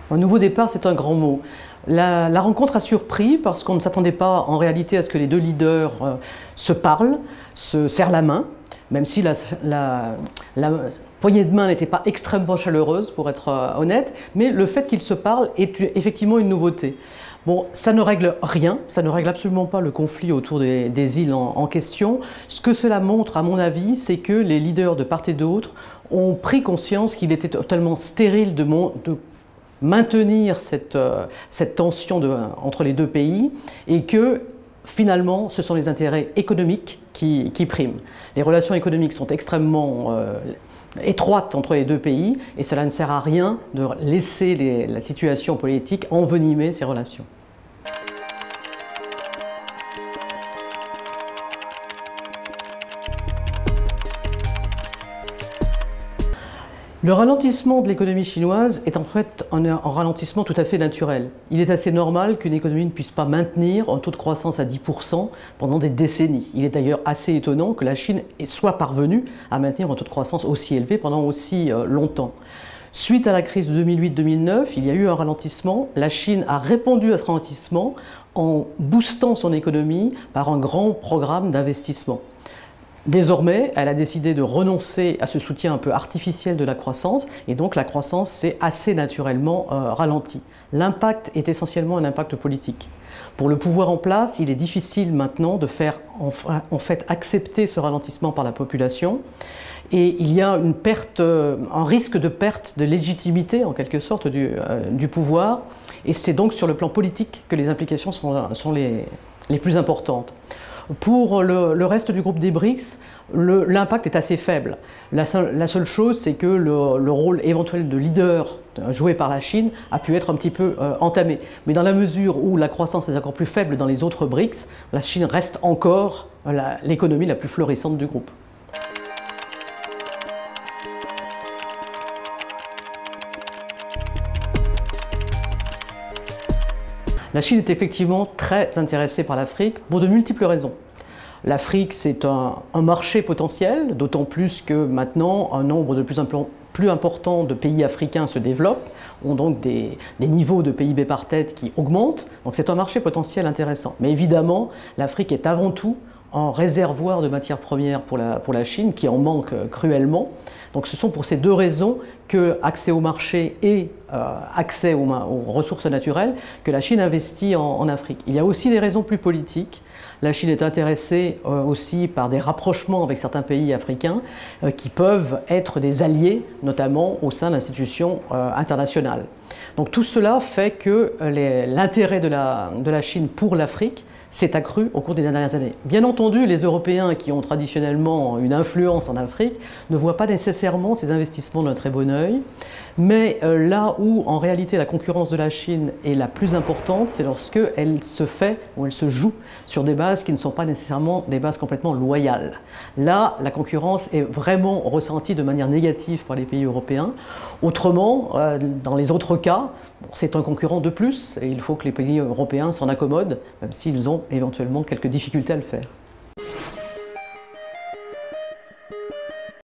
Un nouveau départ, c'est un grand mot. La rencontre a surpris parce qu'on ne s'attendait pas en réalité à ce que les deux leaders se parlent, se serrent la main, même si la poignée de main n'était pas extrêmement chaleureuse, pour être honnête, mais le fait qu'ils se parlent est effectivement une nouveauté. Bon, ça ne règle rien, ça ne règle absolument pas le conflit autour des îles en question. Ce que cela montre, à mon avis, c'est que les leaders de part et d'autre ont pris conscience qu'il était totalement stérile de maintenir cette tension entre les deux pays et que finalement ce sont les intérêts économiques qui priment. Les relations économiques sont extrêmement étroites entre les deux pays et cela ne sert à rien de laisser la situation politique envenimer ces relations. Le ralentissement de l'économie chinoise est en fait un ralentissement tout à fait naturel. Il est assez normal qu'une économie ne puisse pas maintenir un taux de croissance à 10% pendant des décennies. Il est d'ailleurs assez étonnant que la Chine soit parvenue à maintenir un taux de croissance aussi élevé pendant aussi longtemps. Suite à la crise de 2008-2009, il y a eu un ralentissement. La Chine a répondu à ce ralentissement en boostant son économie par un grand programme d'investissement. Désormais, elle a décidé de renoncer à ce soutien un peu artificiel de la croissance et donc la croissance s'est assez naturellement ralentie. L'impact est essentiellement un impact politique. Pour le pouvoir en place, il est difficile maintenant de faire en fait accepter ce ralentissement par la population et il y a un risque de perte de légitimité en quelque sorte du pouvoir et c'est donc sur le plan politique que les implications sont les plus importantes. Pour le reste du groupe des BRICS, l'impact est assez faible. La seule chose, c'est que le rôle éventuel de leader joué par la Chine a pu être un petit peu entamé. Mais dans la mesure où la croissance est encore plus faible dans les autres BRICS, la Chine reste encore l'économie la plus florissante du groupe. La Chine est effectivement très intéressée par l'Afrique pour de multiples raisons. L'Afrique, c'est un marché potentiel, d'autant plus que maintenant, un nombre de plus important de pays africains se développent, ont donc des niveaux de PIB par tête qui augmentent, donc c'est un marché potentiel intéressant. Mais évidemment, l'Afrique est avant tout un réservoir de matières premières pour la Chine, qui en manque cruellement. Donc ce sont pour ces deux raisons que accès au marché et accès aux ressources naturelles que la Chine investit en Afrique. Il y a aussi des raisons plus politiques. La Chine est intéressée aussi par des rapprochements avec certains pays africains qui peuvent être des alliés, notamment au sein d'institutions internationales. Donc tout cela fait que l'intérêt de la Chine pour l'Afrique s'est accru au cours des dernières années. Bien entendu, les Européens qui ont traditionnellement une influence en Afrique ne voient pas nécessairement ces investissements d'un très bon œil, mais là où en réalité la concurrence de la Chine est la plus importante, c'est lorsque elle se fait ou elle se joue sur des bases qui ne sont pas nécessairement des bases complètement loyales. Là, la concurrence est vraiment ressentie de manière négative par les pays européens. Autrement, dans les autres cas, c'est un concurrent de plus et il faut que les pays européens s'en accommodent, même s'ils ont éventuellement quelques difficultés à le faire.